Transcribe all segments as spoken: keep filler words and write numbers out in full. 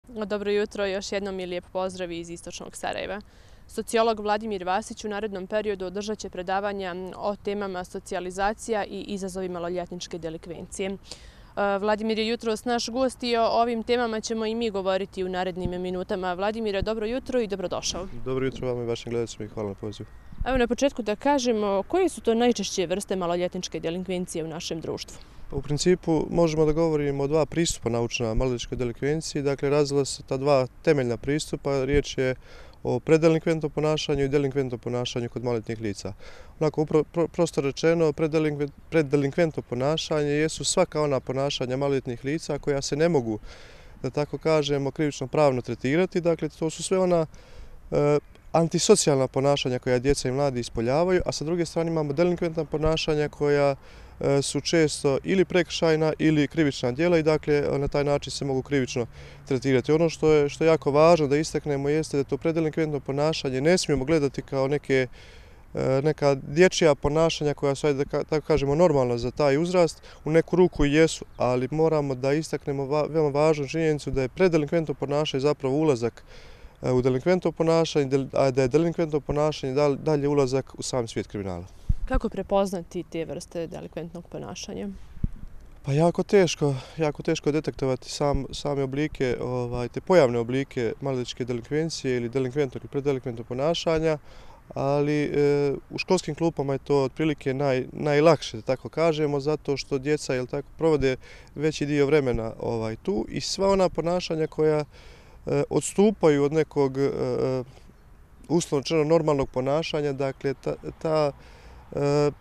Dobro jutro, još jednom i lijep pozdrav iz istočnog Sarajeva. Sociolog Vladimir Vasić u narednom periodu održat će predavanja o temama socijalizacija i izazovi maloljetničke delikvencije. Vladimir je jutros naš gost i o ovim temama ćemo i mi govoriti u narednim minutama. Vladimire, dobro jutro i dobrodošao. Dobro jutro vama i vašim gledacima i hvala na pozivu. Evo na početku da kažemo, koje su to najčešće vrste maloljetničke delikvencije u našem društvu? U principu možemo da govorimo o dva pristupa naučna maloljetničkoj delikvenciji. Dakle, razvila se ta dva temeljna pristupa. Riječ je o predelikventnom ponašanju i delikventnom ponašanju kod maloljetnih lica. Onako, prosto rečeno, predelikventno ponašanje jesu svaka ona ponašanja maloljetnih lica koja se ne mogu, da tako kažemo, krivično pravno tretirati. Dakle, to su sve ona e, antisocijalna ponašanja koja djeca i mladi ispoljavaju, a sa druge strane imamo delikventna ponašanja koja su često ili prekršajna ili krivična djela i dakle na taj način se mogu krivično tretirati. Ono što je, što je jako važno da istaknemo jeste da to predelikventno ponašanje ne smijemo gledati kao neke, neka dječja ponašanja koja su, da tako kažemo, normalna za taj uzrast. U neku ruku i jesu, ali moramo da istaknemo veoma važnu činjenicu da je predelikventno ponašanje zapravo ulazak u delikventno ponašanje, a da je delikventno ponašanje dalje ulazak u sam svijet kriminala. Kako prepoznati te vrste delikventnog ponašanja? Pa jako teško, jako teško detektovati sam, same oblike, ovaj, te pojavne oblike maloljetničke delikvencije ili delikventnog ili predelikventnog ponašanja, ali e, u školskim klupama je to otprilike naj, najlakše, da tako kažemo, zato što djeca jel tako, provode veći dio vremena ovaj, tu i sva ona ponašanja koja e, odstupaju od nekog e, uslovno rečeno normalnog ponašanja, dakle ta, ta e,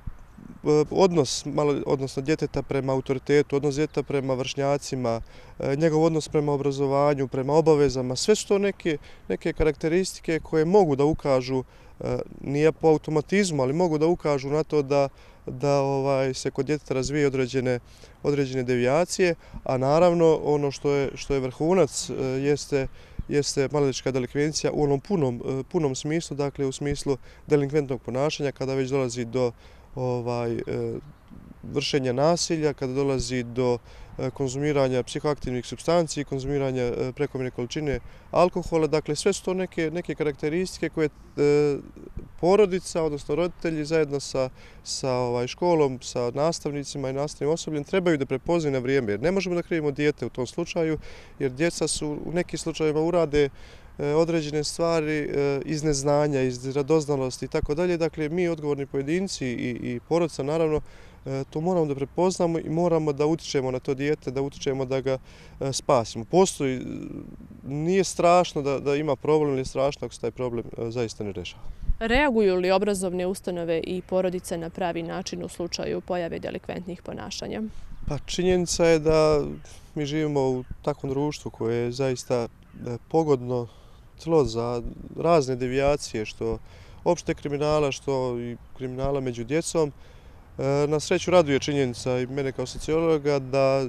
odnos malo, odnosno djeteta prema autoritetu, odnos djeteta prema vršnjacima, njegov odnos prema obrazovanju, prema obavezama, sve su to neke, neke karakteristike koje mogu da ukažu, nije po automatizmu, ali mogu da ukažu na to da, da ovaj, se kod djeteta razvije određene, određene devijacije, a naravno ono što je, što je vrhunac jeste jeste maloljetnička delikvencija u onom punom, punom smislu, dakle u smislu delikventnog ponašanja kada već dolazi do ovaj, e, vršenja nasilja, kada dolazi do e, konzumiranja psihoaktivnih supstanci, konzumiranja e, prekomjerne količine alkohola. Dakle, sve su to neke, neke karakteristike koje e, porodica, odnosno roditelji zajedno sa, sa ovaj, školom, sa nastavnicima i nastavnim osobljem trebaju da prepoznaju na vrijeme. Jer ne možemo da krivimo dijete u tom slučaju, jer djeca su u nekim slučajevima urade određene stvari iz neznanja, iz radoznalosti i tako dalje. Dakle, mi odgovorni pojedinci i, i porodica, naravno, to moramo da prepoznamo i moramo da utičemo na to dijete, da utičemo da ga spasimo. Postoji, nije strašno da, da ima problem, ili je strašno ako se taj problem zaista ne rešava. Reaguju li obrazovne ustanove i porodice na pravi način u slučaju pojave delikventnih ponašanja? Pa činjenica je da mi živimo u takvom društvu koje je zaista pogodno tlo za razne devijacije, što opšte kriminala, što i kriminala među djecom. Na sreću raduje činjenica i mene kao sociologa da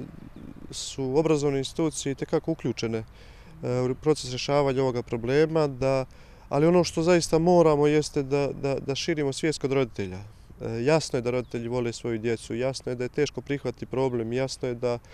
su obrazovne institucije itekako uključene u proces rješavanja ovoga problema, da, ali ono što zaista moramo jeste da, da, da širimo svijest kod roditelja. Jasno je da roditelji vole svoju djecu, jasno je da je teško prihvatiti problem, jasno je da,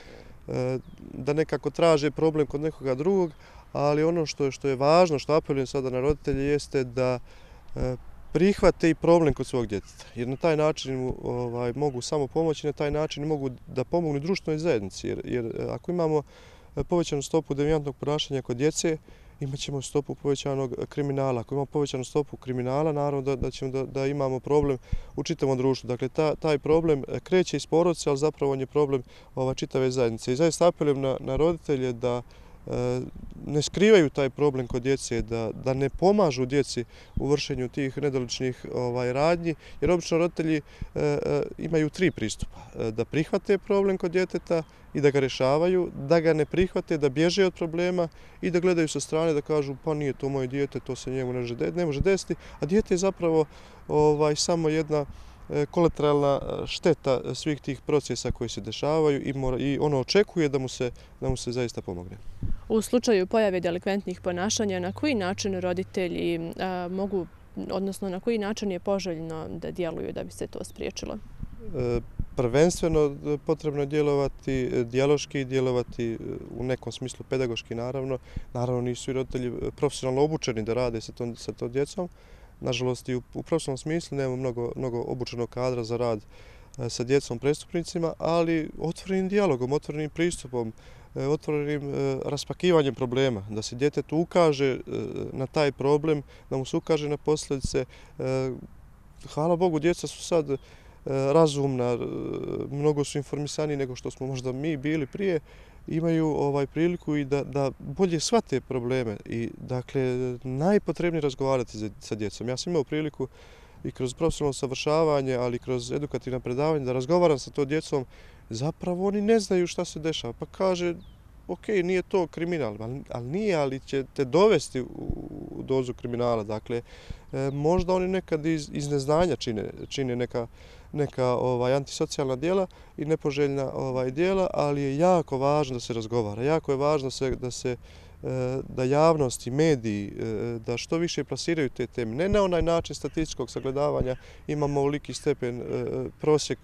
da nekako traže problem kod nekoga drugog, ali ono što, što je važno, što apelujem sada na roditelje, jeste da prihvate i problem kod svog djeteta. Jer na taj način ovaj, mogu samo pomoći, na taj način mogu da pomognu društvenoj zajednici. Jer, jer ako imamo povećanu stopu devijantnog ponašanja kod djece, imat ćemo stopu povećanog kriminala. Ako imamo povećanu stopu kriminala, naravno da, da ćemo da, da imamo problem u čitavom društvu. Dakle, ta, taj problem kreće iz porodice, ali zapravo on je problem ova, čitave zajednice. I zaista apelujem na, na roditelje da ne skrivaju taj problem kod djece, da, da ne pomažu djeci u vršenju tih nedoličnih ovaj, radnji, jer obično roditelji e, e, imaju tri pristupa. E, da prihvate problem kod djeteta i da ga rješavaju, da ga ne prihvate, da bježe od problema i da gledaju sa strane da kažu pa nije to moje dijete, to se njemu ne može desiti, a dijete je zapravo ovaj, samo jedna kolateralna šteta svih tih procesa koji se dešavaju i, mora, i ono očekuje da mu, se, da mu se zaista pomogne. U slučaju pojave delikventnih ponašanja, na koji način roditelji a, mogu, odnosno na koji način je poželjno da djeluju da bi se to spriječilo? E, prvenstveno potrebno djelovati dijaloški, djelovati u nekom smislu pedagoški, naravno. Naravno, nisu i roditelji profesionalno obučeni da rade sa tom, sa tom djecom. Nažalost, i u, u profesionalnom smislu nemamo mnogo, mnogo obučenog kadra za rad sa djecom prestupnicima, ali otvorenim dijalogom, otvorenim pristupom, otvorenim raspakivanjem problema, da se djetetu ukaže na taj problem, da mu se ukaže na posljedice. Hvala Bogu, djeca su sad razumna, mnogo su informisaniji nego što smo možda mi bili prije, imaju ovaj priliku i da, da bolje shvate probleme i dakle najpotrebnije razgovarati sa djecom. Ja sam imao priliku i kroz profesionalno savršavanje, ali i kroz edukativna predavanja da razgovaram sa to djecom. Zapravo oni ne znaju šta se dešava, pa kaže ok, nije to kriminal, ali nije, ali će te dovesti u dozu kriminala. Dakle, možda oni nekad iz, iz neznanja čine, čine neka, neka ovaj, antisocijalna djela i nepoželjna ovaj, djela, ali je jako važno da se razgovara. Jako je važno da se, da se da javnost i mediji da što više plasiraju te teme. Ne na onaj način statističkog sagledavanja, imamo ovoliki stepen prosjek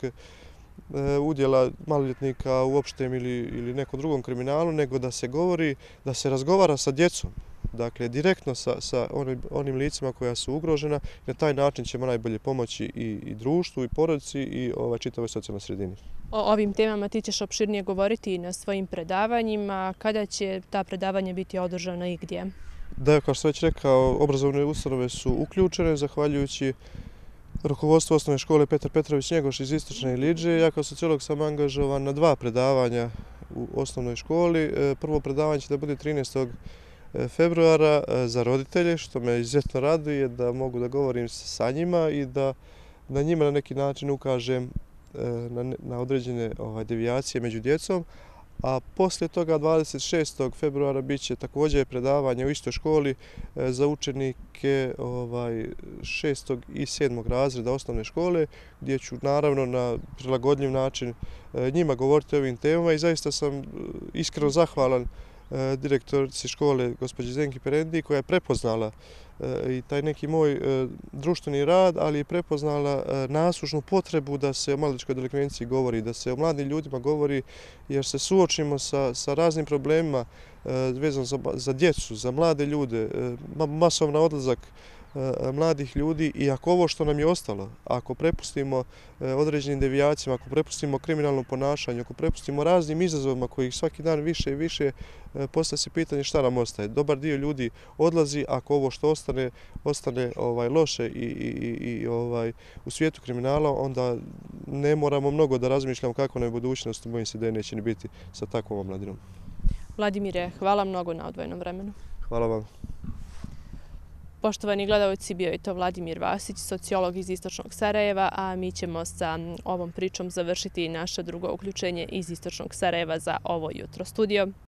udjela maloljetnika u opštem ili, ili nekom drugom kriminalu, nego da se govori, da se razgovara sa djecom. Dakle, direktno sa, sa onim, onim licima koja su ugrožena. Na taj način ćemo najbolje pomoći i, i društvu, i porodici, i ovaj, čitavoj socijalnoj sredini. O ovim temama ti ćeš opširnije govoriti na svojim predavanjima. Kada će ta predavanja biti održana i gdje? Da, kao što sam već rekao, obrazovne ustanove su uključene, zahvaljujući rukovodstvu osnovne škole Petar Petrović Njegoš iz Istočne Ilidže. Ja kao sociolog sam angažovan na dva predavanja u osnovnoj školi. Prvo predavanje će da bude trinaestog februara za roditelje, što me izuzetno raduje, da mogu da govorim sa njima i da na njima na neki način ukažem na, na određene ovaj, devijacije među djecom. A poslije toga dvadeset šestog februara bit će također predavanje u istoj školi za učenike ovaj, šestog i sedmog razreda osnovne škole, gdje ću naravno na prilagodljiv način njima govoriti o ovim temama i zaista sam iskreno zahvalan direktorici škole, gospođi Zenki Perendi, koja je prepoznala i taj neki moj društveni rad, ali je prepoznala nasušnu potrebu da se o maloljetničkoj delikvenciji govori, da se o mladim ljudima govori, jer se suočimo sa, sa raznim problemima vezano za, za djecu, za mlade ljude, masovna odlazak mladih ljudi i ako ovo što nam je ostalo, ako prepustimo određenim devijacijama, ako prepustimo kriminalnom ponašanju, ako prepustimo raznim izazovima kojih svaki dan više i više, postaje se pitanje šta nam ostaje. Dobar dio ljudi odlazi, ako ovo što ostane, ostane ovaj, loše i, i, i ovaj, u svijetu kriminala, onda ne moramo mnogo da razmišljamo kako nam je budućnost, bojim se da je neće ni biti sa takvom omladinom. Vladimire, hvala mnogo na odvojenom vremenu. Hvala vam. Poštovani gledalci, bio je to Vladimir Vasić, sociolog iz Istočnog Sarajeva, a mi ćemo sa ovom pričom završiti naše drugo uključenje iz Istočnog Sarajeva za ovo jutro. Studio.